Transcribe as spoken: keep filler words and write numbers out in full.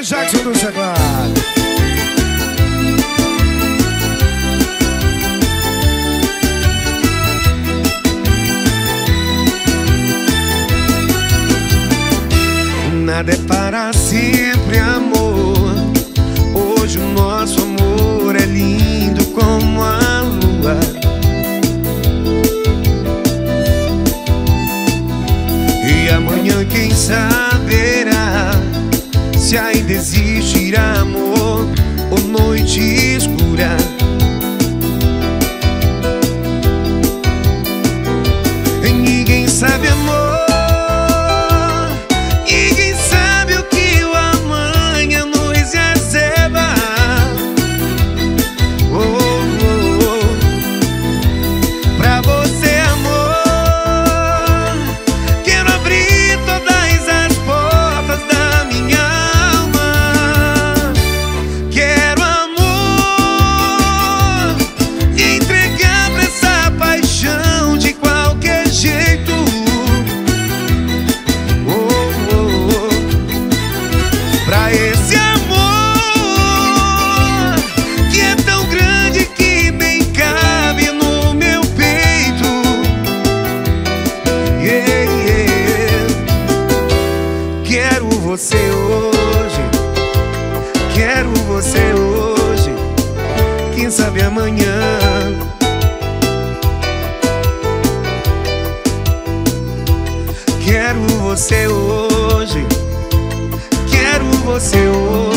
Vai, Jackson do teclado. Nada é para sempre, amor. Hoje o nosso amor é lindo como a lua. E amanhã quem saberá se ainda existirá amor ou noite escura. E ninguém sabe, amor. Esse amor que é tão grande que nem cabe no meu peito. Yeah, yeah. Quero você hoje, quero você hoje, quem sabe amanhã. Quero você hoje, quero você hoje.